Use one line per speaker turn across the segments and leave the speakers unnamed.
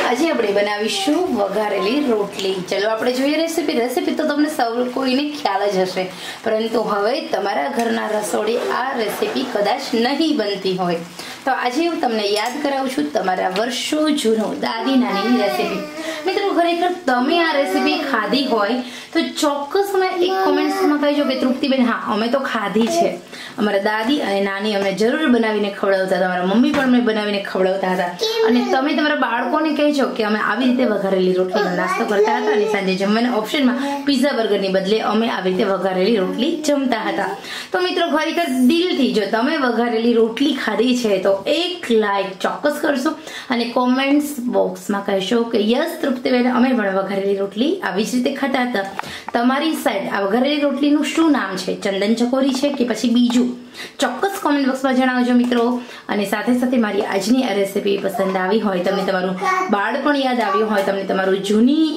આજે આપણે બનાવીશું વઘારેલી રોટલી। ચલો આપણે જોઈએ રેસીપી તો તમને સૌ કોઈને ખ્યાલ જ હશે, પરંતુ હવે તમારા ઘરના રસોડે આ રેસીપી કદાચ નહીં બનતી હોય તો આજે હું તમને યાદ કરાવું છું તમારા વર્ષો જૂનો દાદી નાનીની રેસીપી। મિત્રો ખરેખર તમે આ રેસીપી ખાધી હોય તો ચોક્કસ મને એક કોમેન્ટ્સમાં કહેજો કે તૃપ્તિબેન હા અમે તો ખાધી છે, અમારા દાદી અને નાની અમને જરૂર બનાવીને ખવડાવતા હતા, અમારા મમ્મી પણ અમને બનાવીને ખવડાવતા હતા અને તમે તમારા બાળકોને કહેજો કે અમે આવી રીતે વઘારેલી રોટલીનો નાસ્તો કરતા હતા અને સાંજે જમવાના ઓપ્શનમાં પિઝા બર્ગરની બદલે અમે આવી રીતે વઘારેલી રોટલી જમતા હતા। તો મિત્રો ખરેખર દિલથી જો તમે વઘારેલી રોટલી ખાધી છે તો એક લાઈક ચોક્કસ કરશો અને કોમેન્ટ્સ બોક્સમાં કહેશો કે યસ તૃપ્તિબેન અમે પણ વઘારેલી રોટલી આવી જ રીતે ખાતા હતા। તમારી સાઈડ આ વઘારેલી રોટલીનું શું નામ છે, ચંદન ચકોરી છે કે પછી બીજું, ચોક્કસ કોમેન્ટ બોક્સમાં જણાવજો મિત્રો। અને સાથે સાથે મારી આજની આ રેસીપી પસંદ આવી હોય, તમને તમારું બાળપણ યાદ આવ્યું હોય, તમને તમારું જૂની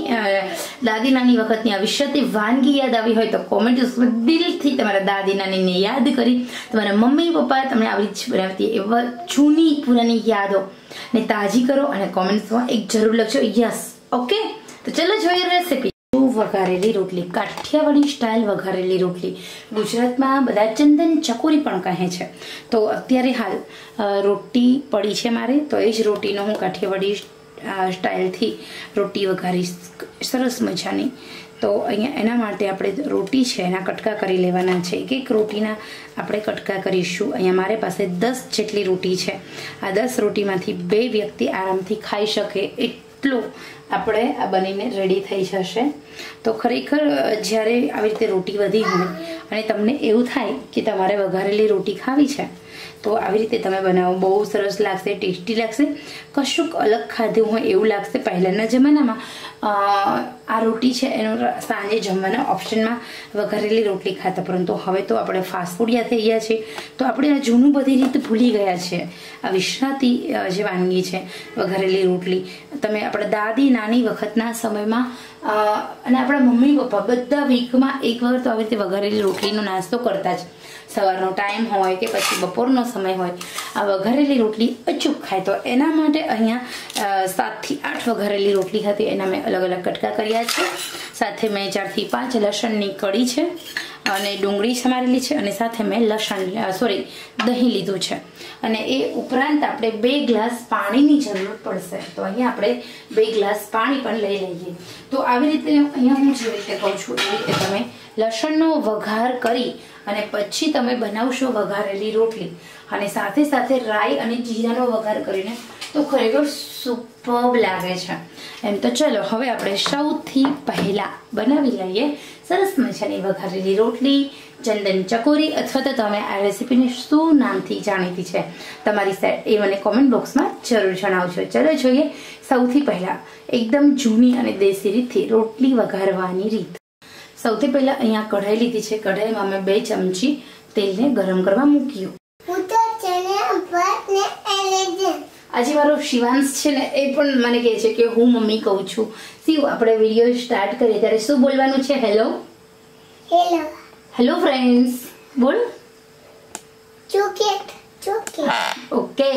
દાદી નાની વખતની આ વિષયથી વાનગી યાદ આવી હોય તો કોમેન્ટ બોક્સમાં દિલથી તમારા દાદી નાનીને યાદ કરી તમારા મમ્મી પપ્પા તમને આવી જ બનાવતી એવા જૂની પુરાની યાદો ને તાજી કરો અને કોમેન્ટ્સમાં એક જરૂર લખજો યસ। ઓકે, તો ચલો જોઈએ રેસીપી। વઘારેલી રોટલી, કાઠિયાવાડી સ્ટાઇલ વઘારેલી રોટલી, ગુજરાતમાં બધા ચંદન ચકોરી પણ કહે છે। તો અત્યારે હાલ રોટી પડી છે મારે, તો એ જ રોટીનો હું કાઠિયાવાડી સ્ટાઇલથી રોટી વઘારીશ સરસ મજાની। તો અહીંયા એના માટે આપણે રોટી છે એના કટકા કરી લેવાના છે, એક રોટીના આપણે કટકા કરીશું। અહીંયા મારી પાસે 10 જેટલી રોટી છે, આ 10 રોટીમાંથી 2 વ્યક્તિ આરામથી ખાઈ શકે એટલું આપણે આ બનીને રેડી થઈ જશે। તો ખરેખર જ્યારે આવી રીતે રોટી વધી હોય અને તમને એવું થાય કે તમારે વઘારેલી રોટી ખાવી છે તો આવી રીતે તમે બનાવો, બહુ સરસ લાગશે, ટેસ્ટી લાગશે, કશુંક અલગ ખાધું હોય એવું લાગશે। પહેલાંના જમાનામાં આ રોટી છે એનો સાંજે જમવાના ઓપ્શનમાં વઘારેલી રોટલી ખાતા, પરંતુ હવે તો આપણે ફાસ્ટ ફૂડ યાદ થઈ ગયા છે તો આપણે આ જૂનું બધી રીત ભૂલી ગયા છે। આ વિશ્રાતી જે વાનગી છે વઘારેલી રોટલી, તમે આપણા દાદી નાની વખતના સમયમાં અને આપણા મમ્મી પપ્પા બધા વીકમાં એક વાર તો આવી રીતે વઘારેલી રોટલીનો નાસ્તો કરતા જ, સવારનો ટાઈમ હોય કે પછી બપોરનો સમય હોય આ વઘારેલી રોટલી અચૂક ખાય। તો એના માટે અહીંયા 7 થી 8 વઘારેલી રોટલી હતી, એના મેં અલગ અલગ કટકા કર્યા છે, સાથે મેં 4 થી 5 લસણની કળી છે અને ડુંગળી સમારેલી છે અને સાથે મેં દહીં લીધું છે અને એ ઉપરાંત આપણે 2 ગ્લાસ પાણીની જરૂર પડશે। તો અહીંયા આપણે 2 ગ્લાસ પાણી પણ લઈ લઈએ। તો આવી રીતે અહીંયા હું જે રીતે કહું છું એ રીતે તમે લસણનો વઘાર કરી અને પછી તમે બનાવશો વઘારેલી રોટલી અને સાથે સાથે રાઈ અને જીરાનો વઘાર કરીને તો ખરેખર સુપર્બ લાગે છે એમ। તો ચલો હવે આપણે સૌથી પહેલા બનાવી લઈએ સરસ મજાની વઘારેલી રોટલી, ચંદન ચકોરી, અથવા તો તમે આ રેસીપીને શું નામથી જાણીતી છે તમારી સાઈડ એ મને કોમેન્ટ બોક્સમાં જરૂર જણાવજો। ચલો જોઈએ સૌથી પહેલા એકદમ જૂની અને દેશી રીતથી રોટલી વઘારવાની રીત। સૌથી પહેલા અહીંયા કઢાઈ લીધી છે, કઢાઈમાં મેં 2 ચમચી તેલને ગરમ કરવા મૂક્યું। આજે મારો શિવાંશ છે ને એ પણ મને કહે છે કે હું મમ્મી કહું છું। શિવ, આપણે વિડીયો સ્ટાર્ટ કરીએ ત્યારે શું બોલવાનું છે? હેલો હેલો હેલો ફ્રેન્ડ્સ બોલ। ઓકે,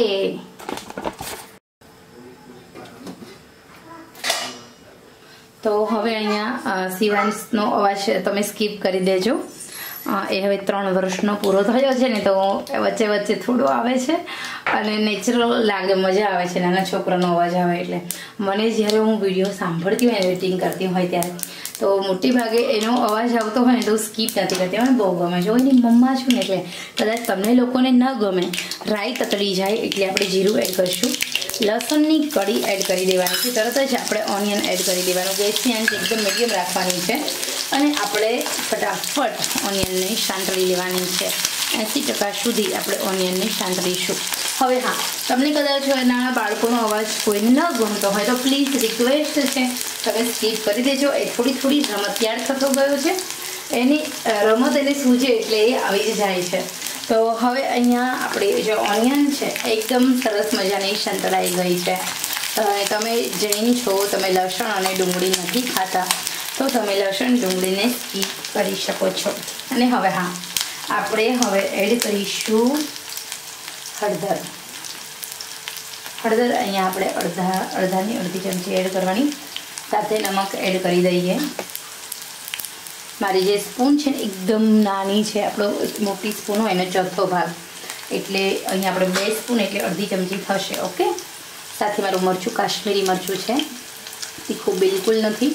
તો હવે અહીંયા શિવાંશનો અવાજ તમે સ્કીપ કરી દેજો, એ હવે 3 વર્ષનો પૂરો થયો છે ને તો વચ્ચે વચ્ચે થોડો આવે છે અને નેચરલ લાગે, મજા આવે છે નાના છોકરાનો અવાજ આવે એટલે। મને જ્યારે હું વિડીયો સાંભળતી હોય એડિટિંગ કરતી હોય ત્યારે તો મોટી ભાગે એનો અવાજ આવતો હોય ને તો સ્કીપ નથી કરતી, મને બહુ ગમે છે, એની મમ્મા છું ને એટલે કદાચ તમને લોકોને ન ગમે। રાઈ તતડી જાય એટલે આપણે જીરું એડ કરીશું, લસણની કળી એડ કરી દેવાની છે, તરત જ આપણે ઓનિયન એડ કરી દેવાનું, ગેસની આંચ એકદમ મીડિયમ રાખવાની છે અને આપણે ફટાફટ ઓનિયનને સાંતળી લેવાની છે। 80% સુધી આપણે ઓનિયનને સાંતળીશું। હવે હા, તમને કદાચ નાના બાળકોનો અવાજ કોઈને ન ગમતો હોય તો પ્લીઝ રિક્વેસ્ટ છે તમે સ્કીપ કરી દેજો, એ થોડી રમતિયાળ થતો ગયો છે, એની રમત એને સૂજે એટલે એ આવી જ જાય છે। તો હવે અહીંયા આપણે જે ઓનિયન છે એકદમ સરસ મજાની સંતળાઈ ગઈ છે। તમે જૈન છો, તમે લસણ અને ડુંગળી નથી ખાતા તો તમે લસણ ડુંગળીને સ્કીપ કરી શકો છો। અને હવે હા, આપણે હવે એડ કરીશું હળદર। હળદર અહીંયા આપણે અડધાની અડધી ચમચી એડ કરવાની, સાથે નમક એડ કરી દઈએ. મારી જે સ્પૂન છે ને એકદમ નાની છે, આપણો મોટી સ્પૂન હોય એનો ચોથો ભાગ, એટલે અહીંયા આપણે 2 સ્પૂન એટલે અડધી ચમચી થશે. ઓકે. સાથે મારું મરચું કાશ્મીરી મરચું છે, તીખું બિલકુલ નથી.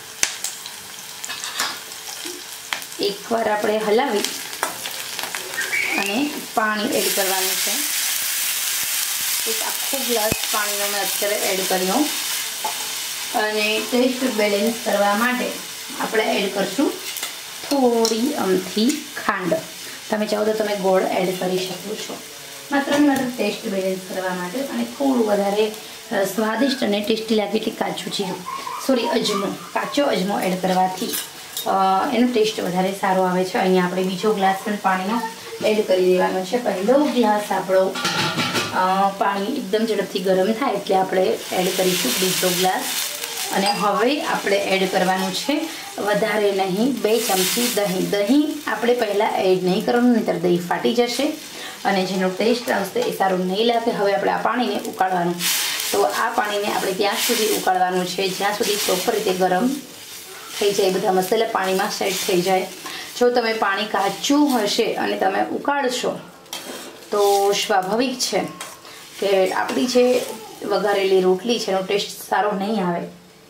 એકવાર આપણે હલાવી અને પાણી એડ કરવાનું છે. એક આખો ગ્લાસ પાણીનો મેં અત્યારે એડ કર્યો. અને ટેસ્ટ બેલેન્સ કરવા માટે આપણે એડ કરશું થોડી અમથી ખાંડ. તમે ચાહો તો તમે ગોળ એડ કરી શકો છો, માત્ર ને માત્ર ટેસ્ટ બેલેન્સ કરવા માટે. અને થોડું વધારે સ્વાદિષ્ટ અને ટેસ્ટી લાગે એટલે કાચું જીરું, સોરી અજમો, કાચો અજમો એડ કરવાથી એનો ટેસ્ટ વધારે સારો આવે છે. અહીંયા આપણે બીજો ગ્લાસ પણ પાણીનો એડ કરી દેવાનો છે. પહેલો ગ્લાસ આપણો પાણી એકદમ ઝડપથી ગરમ થાય એટલે આપણે એડ કરીશું બીજો ગ્લાસ. અને હવે આપણે એડ કરવાનું છે વધારે નહીં 2 ચમચી દહીં. દહીં આપણે પહેલાં એડ નહીં કરવાનું, નહીંતર દહીં ફાટી જશે અને જેનો ટેસ્ટ આવશે એ સારું નહીં લાગે. હવે આપણે આ પાણીને ઉકાળવાનું, તો આ પાણીને આપણે ત્યાં સુધી ઉકાળવાનું છે જ્યાં સુધી પ્રોપર રીતે ગરમ થઈ જાય, બધા મસાલા પાણીમાં સેટ થઈ જાય. જો તમે પાણી કાચું હશે અને તમે ઉકાળશો તો સ્વાભાવિક છે કે આપણી જે વઘારેલી રોટલી છે એનો ટેસ્ટ સારો નહીં આવે.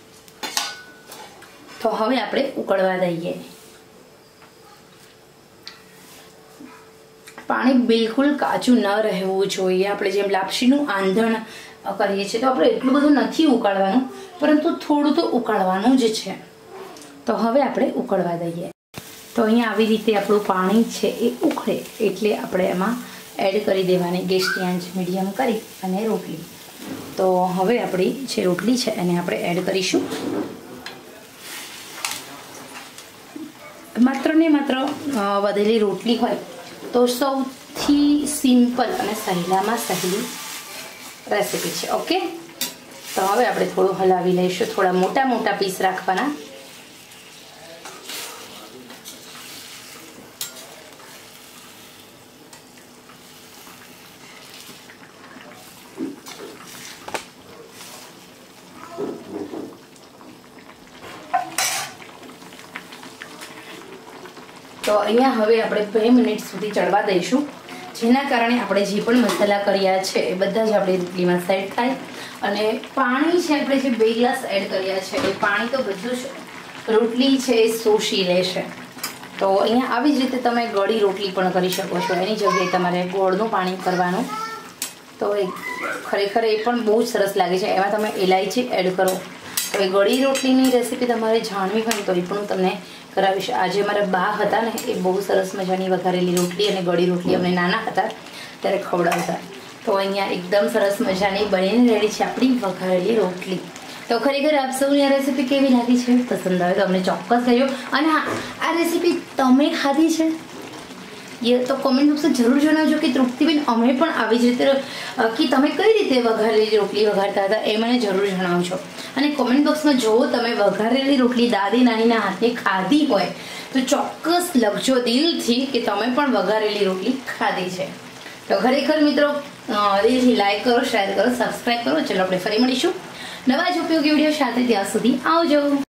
તો હવે આપણે ઉકળવા દઈએ. પાણી બિલકુલ કાચું ન રહેવું જોઈએ. આપણે જેમ લાપસીનું આંધણ કરીએ છીએ તો આપણે એટલું બધું નથી ઉકાળવાનું, પરંતુ થોડું તો ઉકાળવાનું જ છે. તો હવે આપણે ઉકળવા દઈએ. તો અહીંયા આવી રીતે આપણું પાણી છે એ ઉકળે એટલે આપણે એમાં એડ કરી દેવાની ગેસની આંચ મીડિયમ કરી અને રોટલી. તો હવે આપણી જે રોટલી છે એને આપણે એડ કરીશું. માત્ર ને માત્ર વધેલી રોટલી હોય તો સૌથી સિમ્પલ અને સહેલામાં સહેલી રેસીપી છે. ઓકે. તો હવે આપણે થોડું હલાવી લઈશું. થોડા મોટા મોટા પીસ રાખવાના. તો અહીંયા હવે આપણે 2 મિનિટ સુધી ચડવા દઈશું, જેના કારણે આપણે જે પણ મસાલા કર્યા છે એ બધા જ આપણી રોટલીમાં સેટ થાય. અને પાણી છે આપણે જે 2 ગ્લાસ એડ કર્યા છે એ પાણી તો બધું જ રોટલી છે એ શોષી લેશે. તો અહીંયા આવી જ રીતે તમે ગળી રોટલી પણ કરી શકો છો. એની જગ્યાએ તમારે ગોળનું પાણી કરવાનું, તો એ ખરેખર એ પણ બહુ જ સરસ લાગે છે. એમાં તમે ઇલાયચી એડ કરો. તો એ ગળી રોટલીની રેસીપી તમારે જાણવી હોય તો એ પણ હું તમને કરાવીશ. આજે મારા બા હતા ને એ બહુ સરસ મજાની વઘારેલી રોટલી અને ગળી રોટલી અમને નાના હતા ત્યારે ખવડાવતા. તો અહીંયા એકદમ સરસ મજાની બનીને રેડી છે આપણી વઘારેલી રોટલી. તો ખરેખર આપ સૌની આ રેસીપી કેવી લાગી છે, પસંદ આવે તો અમને ચોક્કસ કહેજો. અને હા, આ રેસીપી તમે ખાધી છે એ તો કોમેન્ટ બોક્સમાં જરૂર જણાવજો કે તૃપ્તિબેન અમે પણ આવી જ રીતે કે તમે કઈ રીતે વઘારેલી રોટલી વઘારતા હતા એ મને જરૂર જણાવજો. અને કોમેન્ટ બોક્સમાં જો તમે વઘારેલી રોટલી દાદી નાનીના હાથે ખાધી હોય તો ચોક્કસ લખજો દિલથી કે તમે પણ વઘારેલી રોટલી ખાધી છે. તો ખરેખર મિત્રો દિલથી લાઈક કરો, શેર કરો, સબસ્ક્રાઈબ કરો. ચલો આપણે ફરી મળીશું નવા જ ઉપયોગી વિડીયો સાથે. ત્યાં સુધી આવજો.